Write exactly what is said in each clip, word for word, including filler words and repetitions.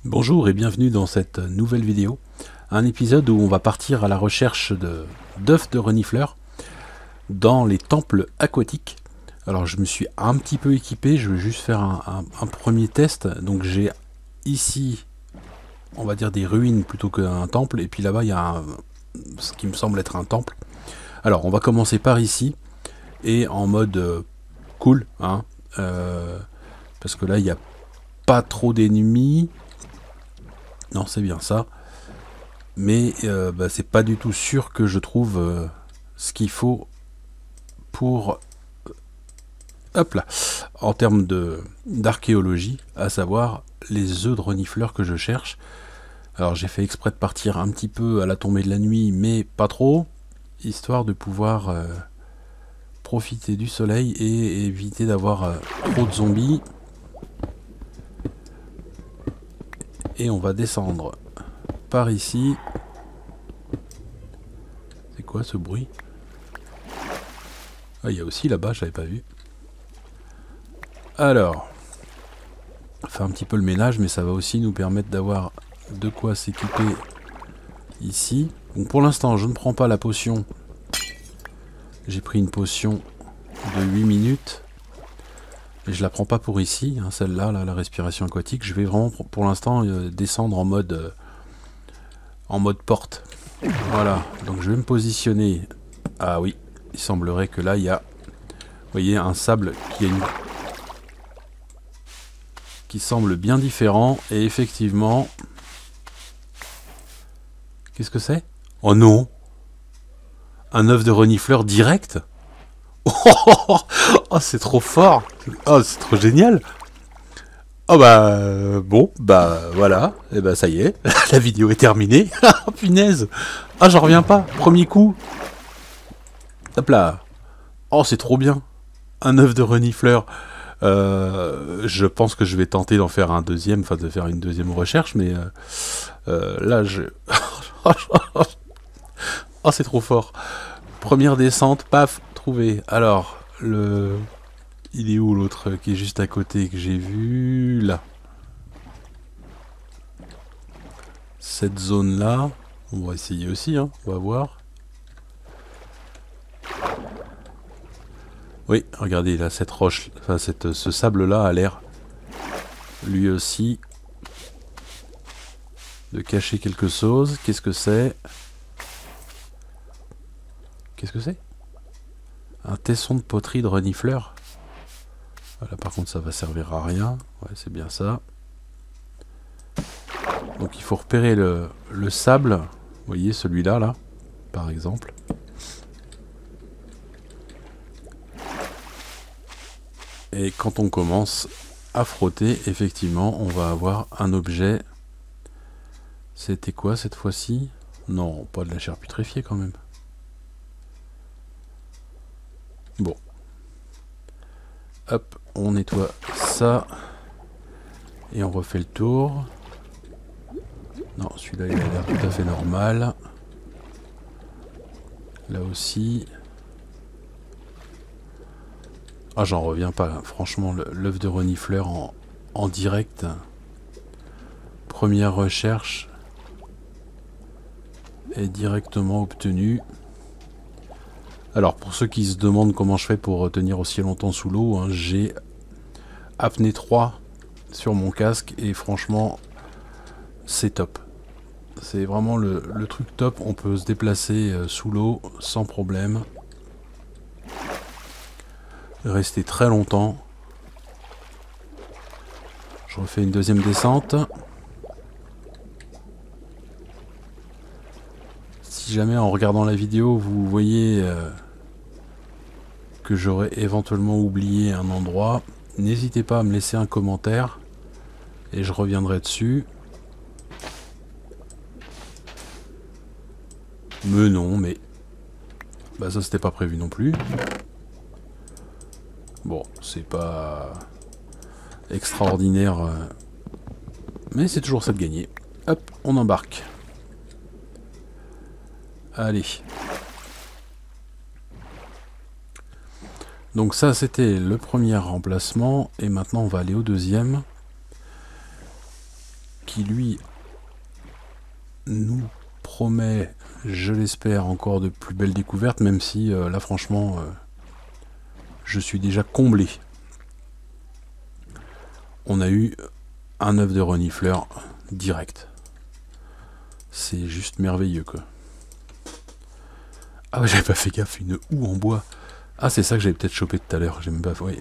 Bonjour et bienvenue dans cette nouvelle vidéo, un épisode où on va partir à la recherche de d'œufs de renifleurs dans les temples aquatiques. Alors je me suis un petit peu équipé, je vais juste faire un, un, un premier test. Donc j'ai ici, on va dire des ruines plutôt qu'un temple, et puis là-bas il y a un, ce qui me semble être un temple. Alors on va commencer par ici, et en mode euh, cool, hein, euh, parce que là il n'y a pas trop d'ennemis. Non, c'est bien ça. Mais euh, bah, c'est pas du tout sûr que je trouve euh, ce qu'il faut pour... Hop là. En termes de d'archéologie, à savoir les œufs de renifleurs que je cherche. Alors j'ai fait exprès de partir un petit peu à la tombée de la nuit, mais pas trop, histoire de pouvoir euh, profiter du soleil et éviter d'avoir euh, trop de zombies. Et on va descendre par ici. C'est quoi ce bruit? Ah, il y a aussi là-bas, je l'avais pas vu. Alors, on fait un petit peu le ménage, mais ça va aussi nous permettre d'avoir de quoi s'équiper ici. Donc pour l'instant, je ne prends pas la potion. J'ai pris une potion de huit minutes. Et je la prends pas pour ici, hein, celle-là, là, la respiration aquatique. Je vais vraiment pour, pour l'instant euh, descendre en mode euh, en mode porte. Voilà, donc je vais me positionner. Ah oui, il semblerait que là il y a, vous voyez, un sable qui a une qui semble bien différent. Et effectivement, qu'est-ce que c'est? Oh non, un œuf de renifleur direct. Oh, oh c'est trop fort. Oh, c'est trop génial. Oh bah euh, bon, bah voilà, et bah ça y est, la vidéo est terminée. Oh punaise. Ah, j'en reviens pas, premier coup. Hop là. Oh, c'est trop bien. Un œuf de renifleur. Euh, je pense que je vais tenter d'en faire un deuxième, enfin de faire une deuxième recherche, mais euh, euh, là je... Oh, c'est trop fort. Première descente, paf, trouvé. Alors, le... il est où l'autre qui est juste à côté que j'ai vu? Là. Cette zone-là, on va essayer aussi, hein, on va voir. Oui, regardez, là, cette roche, enfin, cette, ce sable-là a l'air, lui aussi, de cacher quelque chose. Qu'est-ce que c'est? Qu'est-ce que c'est? Un tesson de poterie de renifleur. Voilà, par contre, ça va servir à rien. Ouais, c'est bien ça. Donc, il faut repérer le, le sable. Vous voyez, celui-là, là, par exemple. Et quand on commence à frotter, effectivement, on va avoir un objet. C'était quoi cette fois-ci? Non, pas de la chair putréfiée quand même. Bon. Hop, on nettoie ça. Et on refait le tour. Non, celui-là, il a l'air tout à fait normal. Là aussi. Ah, j'en reviens pas. Franchement, l'œuf de renifleur en, en direct. Première recherche est directement obtenue. Alors, pour ceux qui se demandent comment je fais pour tenir aussi longtemps sous l'eau, hein, j'ai apnée trois sur mon casque et franchement, c'est top. C'est vraiment le, le truc top. On peut se déplacer euh, sous l'eau sans problème. Rester très longtemps. Je refais une deuxième descente. Si jamais en regardant la vidéo vous voyez euh, que j'aurais éventuellement oublié un endroit, n'hésitez pas à me laisser un commentaire et je reviendrai dessus. Mais non, mais bah ça c'était pas prévu non plus. Bon, c'est pas extraordinaire, euh, mais c'est toujours ça de gagner. Hop, on embarque. Allez. Donc ça c'était le premier remplacement et maintenant on va aller au deuxième qui lui nous promet, je l'espère, encore de plus belles découvertes, même si euh, là franchement euh, je suis déjà comblé. On a eu un œuf de renifleur direct. C'est juste merveilleux quoi. Ah ouais, j'avais pas fait gaffe, une houe en bois. Ah, c'est ça que j'avais peut-être chopé tout à l'heure, j'ai même pas... Oui.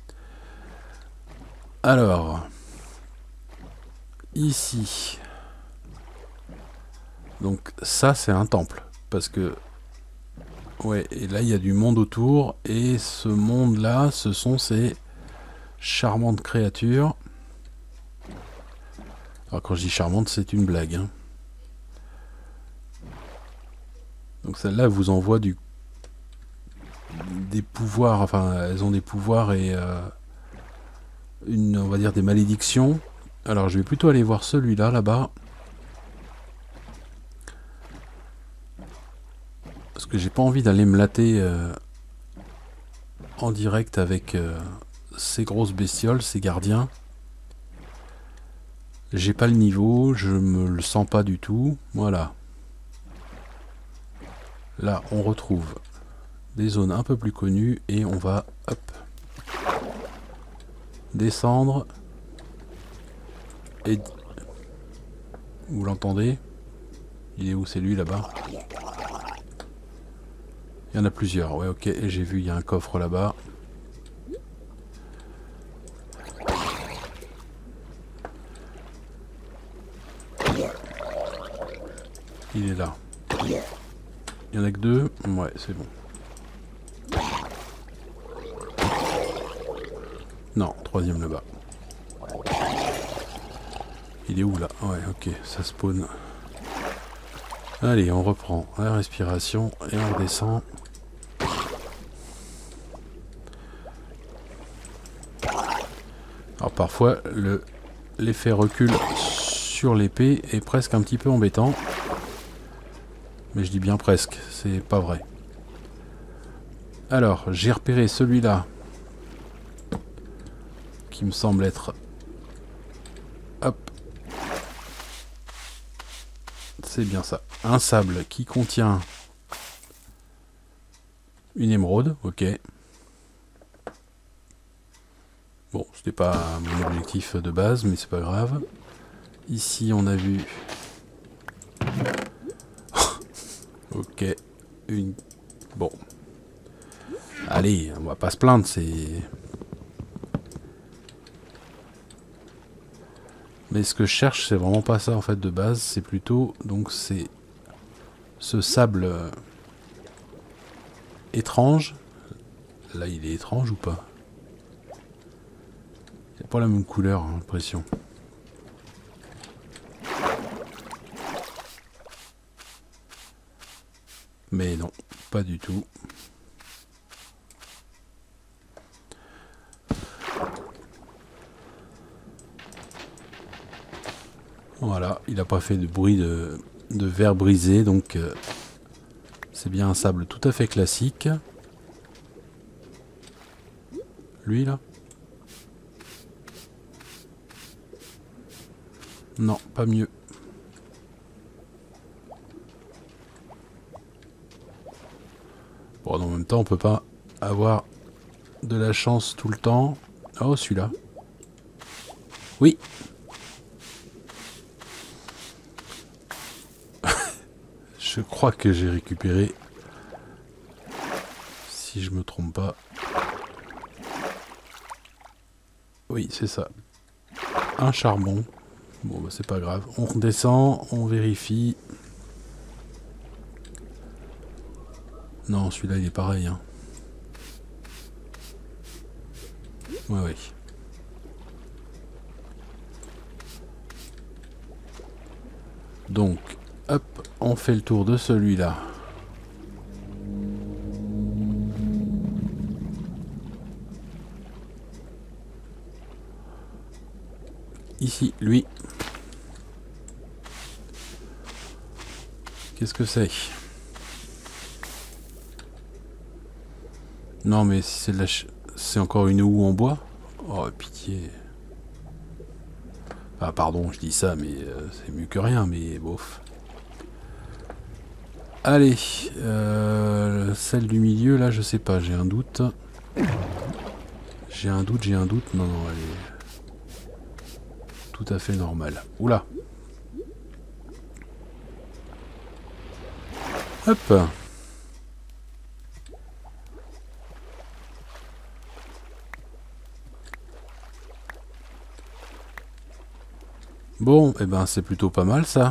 Alors, ici, donc ça c'est un temple, parce que, ouais, et là il y a du monde autour, et ce monde-là, ce sont ces charmantes créatures. Alors quand je dis charmante, c'est une blague, hein. Donc celle-là, elle vous envoie du des pouvoirs, enfin elles ont des pouvoirs et euh, une, on va dire des malédictions. Alors je vais plutôt aller voir celui-là là-bas, parce que j'ai pas envie d'aller me latter euh, en direct avec euh, ces grosses bestioles, ces gardiens. J'ai pas le niveau, je me le sens pas du tout. Voilà. Là on retrouve des zones un peu plus connues et on va hop descendre et vous l'entendez? Il est où? C'est lui là-bas. Il y en a plusieurs, ouais, ok, et j'ai vu, il y a un coffre là-bas. Il est là. Il y en a que deux? Ouais, c'est bon. Non, troisième là-bas. Il est où là? Ouais, ok, ça spawn. Allez, on reprend la respiration et on redescend. Alors parfois, le l'effet recul sur l'épée est presque un petit peu embêtant. Mais je dis bien presque, c'est pas vrai. Alors, j'ai repéré celui-là, qui me semble être... Hop. C'est bien ça. Un sable qui contient une émeraude, ok. Bon, c'était pas mon objectif de base, mais c'est pas grave. Ici, on a vu... ok. Une... Bon. Allez, on va pas se plaindre, c'est... Mais ce que je cherche, c'est vraiment pas ça en fait de base, c'est plutôt... Donc c'est... Ce sable... Euh, étrange. Là, il est étrange ou pas? C'est pas la même couleur, hein, l'impression. Mais non, pas du tout. Voilà, il n'a pas fait de bruit de, de verre brisé, donc euh, c'est bien un sable tout à fait classique. Lui là? Non, pas mieux. Bon, en même temps, on peut pas avoir de la chance tout le temps. Oh, celui-là. Oui. Je crois que j'ai récupéré, si je me trompe pas. Oui, c'est ça. Un charbon. Bon, bah, c'est pas grave. On redescend, on vérifie. Non, celui-là, il est pareil. Hein. Ouais, oui. Donc, hop, on fait le tour de celui-là. Ici, lui. Qu'est-ce que c'est? Non, mais si c'est de la ch... c'est encore une houe en bois? Oh, pitié. Ah pardon, je dis ça, mais euh, c'est mieux que rien, mais bof. Allez, euh, celle du milieu, là, je sais pas, j'ai un doute. J'ai un doute, j'ai un doute. Non, non, elle est tout à fait normale. Oula. Hop. Bon, et eh ben c'est plutôt pas mal ça.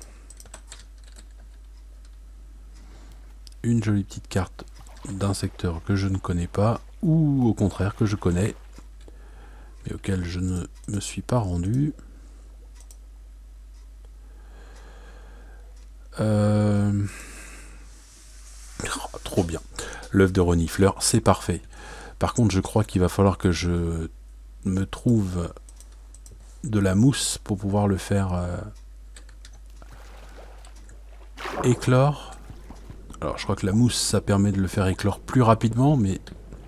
Une jolie petite carte d'un secteur que je ne connais pas, ou au contraire que je connais, mais auquel je ne me suis pas rendu. Euh... Oh, trop bien. L'œuf de renifleur, c'est parfait. Par contre, je crois qu'il va falloir que je me trouve de la mousse pour pouvoir le faire euh, éclore. Alors, je crois que la mousse, ça permet de le faire éclore plus rapidement, mais...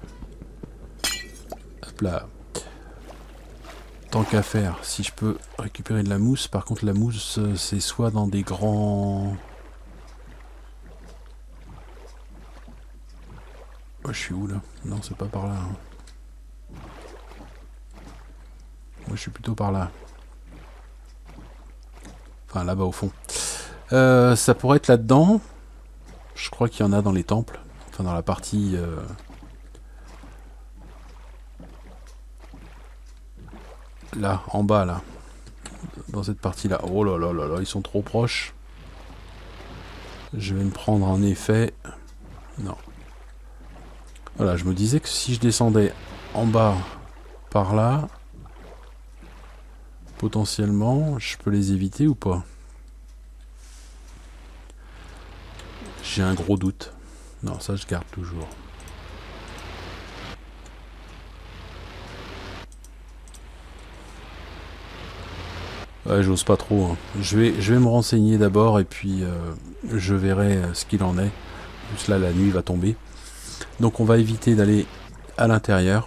Hop là. Tant qu'à faire, si je peux récupérer de la mousse. Par contre, la mousse, c'est soit dans des grands... Oh, je suis où, là? Non, c'est pas par là. Hein. Moi, je suis plutôt par là. Enfin, là-bas, au fond. Euh, ça pourrait être là-dedans. Je crois qu'il y en a dans les temples. Enfin, dans la partie... Euh... Là, en bas, là. Dans cette partie-là. Oh là là là là, ils sont trop proches. Je vais me prendre un effet. Non. Voilà, je me disais que si je descendais en bas, par là, potentiellement, je peux les éviter ou pas? J'ai un gros doute. Non, ça je garde toujours. Ouais, j'ose pas trop. Hein. Je vais, je vais me renseigner d'abord et puis euh, je verrai ce qu'il en est. Plus là, la nuit va tomber. Donc on va éviter d'aller à l'intérieur.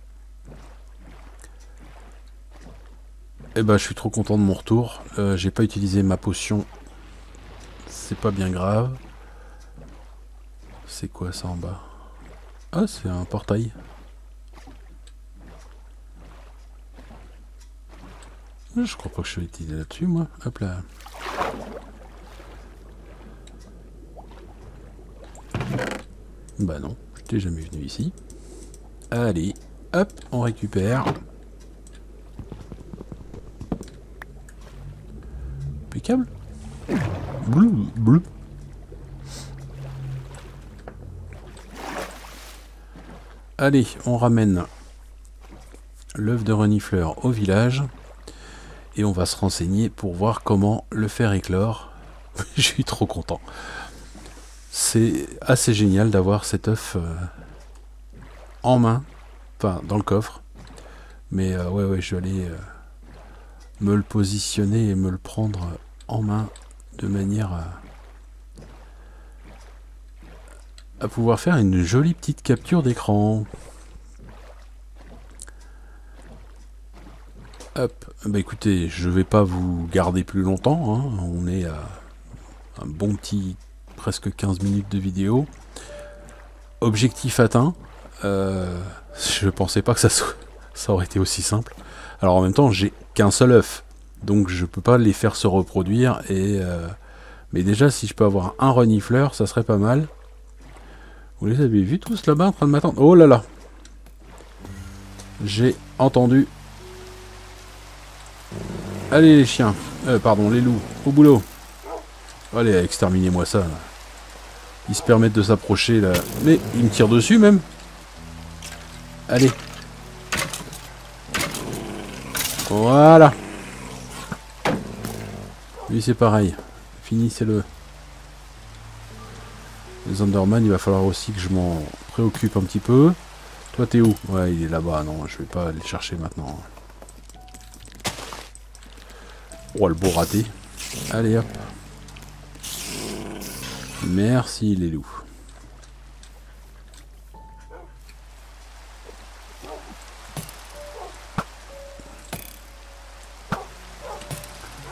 Et ben, je suis trop content de mon retour. Euh, j'ai pas utilisé ma potion. C'est pas bien grave. C'est quoi ça en bas? Ah, c'est un portail. Je crois pas que je vais utiliser là-dessus, moi. Hop là. Bah non, j'étais jamais venu ici. Allez, hop, on récupère. Impeccable. Blou, blou. Allez, on ramène l'œuf de renifleur au village. Et on va se renseigner pour voir comment le faire éclore. Je suis trop content. C'est assez génial d'avoir cet œuf euh, en main. Enfin, dans le coffre. Mais euh, ouais, ouais, je vais aller euh, me le positionner et me le prendre en main de manière à, à pouvoir faire une jolie petite capture d'écran. Hop, bah écoutez, je vais pas vous garder plus longtemps, hein. On est à un bon petit presque quinze minutes de vidéo. Objectif atteint. Euh, je pensais pas que ça, soit, ça aurait été aussi simple. Alors en même temps, j'ai qu'un seul œuf, donc je peux pas les faire se reproduire. Et euh, mais déjà, si je peux avoir un renifleur, ça serait pas mal. Vous les avez vus tous là-bas en train de m'attendre? Oh là là! J'ai entendu. Allez les chiens, euh, pardon les loups, au boulot. Allez, exterminez-moi ça. Là. Ils se permettent de s'approcher là. Mais ils me tirent dessus même. Allez. Voilà. Lui c'est pareil. Finissez-le. Les Enderman, il va falloir aussi que je m'en préoccupe un petit peu. Toi t'es où? Ouais, il est là-bas. Non, je vais pas aller le chercher maintenant. Oh, le beau raté. Allez, hop. Merci, les loups.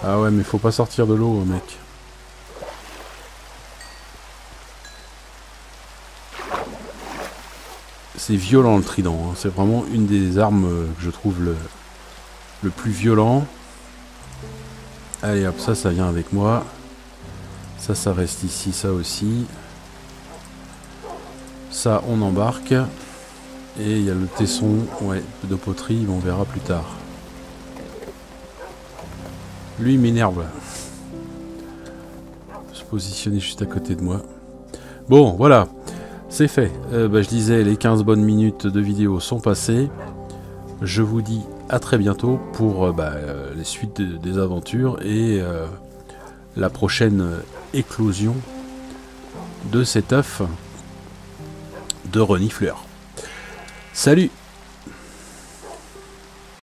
Ah ouais, mais faut pas sortir de l'eau, mec. C'est violent le trident, hein. C'est vraiment une des armes que je trouve le, le plus violent. Allez hop, ça, ça vient avec moi. Ça, ça reste ici, ça aussi. Ça, on embarque. Et il y a le tesson, ouais, de poterie, on verra plus tard. Lui, il m'énerve. Se positionner juste à côté de moi. Bon, voilà. C'est fait. Euh, bah, je disais, les quinze bonnes minutes de vidéo sont passées. Je vous dis à très bientôt pour euh, bah, euh, les suites de, des aventures et euh, la prochaine éclosion de cet œuf de renifleur. Salut!